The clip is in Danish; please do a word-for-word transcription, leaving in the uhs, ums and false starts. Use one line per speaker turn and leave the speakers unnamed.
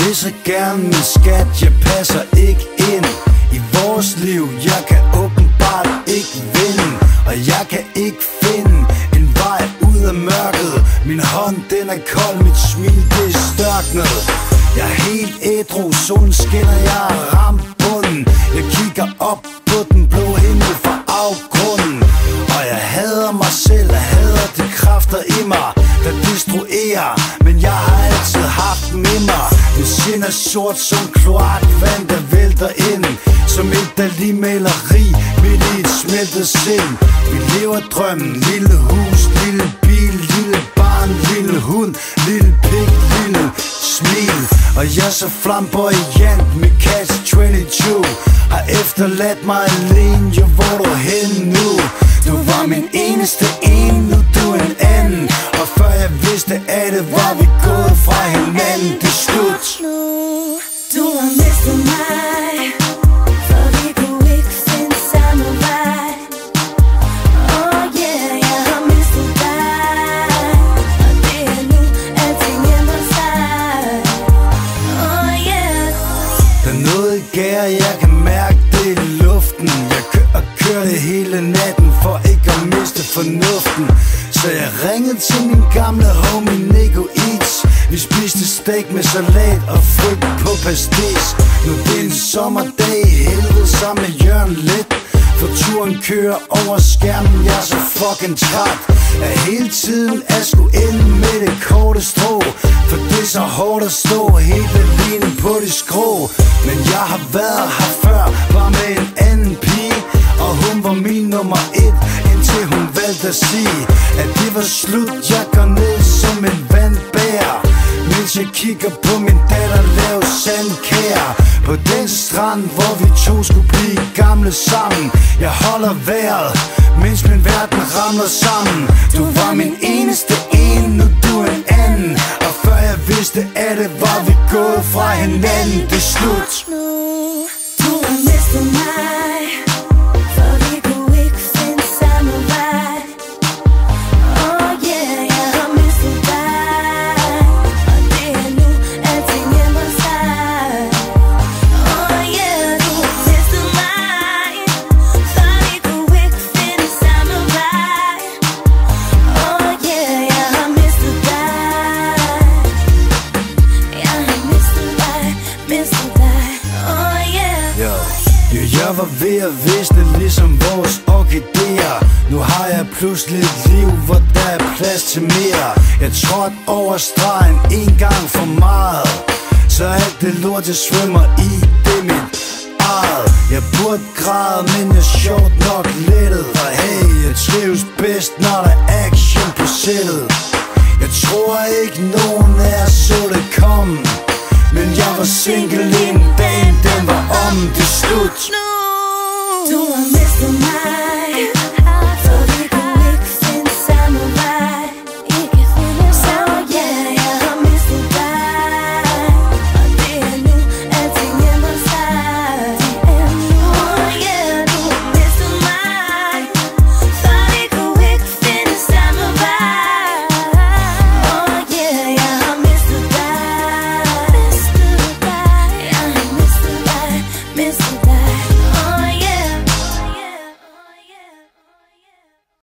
vil så gerne, min skat, jeg passer ikke ind i vores liv. Jeg kan åbenbart ikke vinde, og jeg kan ikke finde en vej ud af mørket. Min hånd, den er kold, mit smil, det er størknet. Jeg er helt ædru, solen skinner, jeg er ramt bunden. Jeg kigger op på den blå himmel fra afgrunden, og jeg hader mig selv, jeg hader de kræfter i mig, der destruerer, men jeg har altid haft dem i mig. Det sind er sort som kloakvand, der vælter ind som et Dali-maleri midt i et smeltet sind. Vi lever drømmen, lille hus, lille bil, lille barn, lille hund, lille pik, lille smil. Og jeg så flamboyant med catch tyve har efterladt mig alene. Jo, hvor du hen nu? Du var min eneste en, nu du en anden. Og før jeg vidste af det, var vi gået fra hinanden. Det er slut.
Du har mistet mig, for vi kunne ikke finde samme vej. Oh yeah, jeg har mistet dig, og det er nu, alting ændrer sig. Oh yeah.
Der er noget gær, jeg kan mærke det i luften. Jeg kører, kører det hele natten for ikke at miste fornuften. Så jeg ringede til min gamle homie Nico Eats. Vi spiste steak med salat og frygt på pastis. Nu det er en sommerdag i helvede sammen med Jørgen Let. For turen kører over skærmen, jeg er så fucking træt af hele tiden at skulle ende med det korte strå. For det er så hårdt at stå helt alene på det skrå. Men jeg har været her før, var med en anden pige, og hun var min nummer et, indtil hun valgte at sige, at det var slut. Jeg går ned som en vandbærer, mens jeg kigger på min datter lave sandkær på den strand, hvor vi to skulle blive gamle sammen. Jeg holder vejret, mens min verden ramler sammen. Du var min eneste en, nu du en anden. Og før jeg vidste af det, var vi gået fra hinanden. Det er slut.
Du har mistet mig, for vi kunne ikke finde samme vej. Oh yeah, jeg har mistet dig, og det er nu, alting ændrer sig. Oh yeah, du har mistet mig, for vi kunne ikke finde samme vej. Oh yeah, jeg har mistet dig, jeg har mistet dig, mistet dig. Oh yeah.
Jo, jo, jeg var ved at visne ligesom vores orkideer. Nu har jeg pludselig et liv, hvor der er plads til mere. Jeg trådte over stregen en gang for meget, så alt det lort jeg svømmer i, det er mit eget. Jeg burde græde, men jeg er sjovt nok lettet. For hey, jeg trives bedst, når der er action på sættet. Jeg tror ikke nogen af jer så det komme, men jeg var single inden dagen den var om. Det er slut.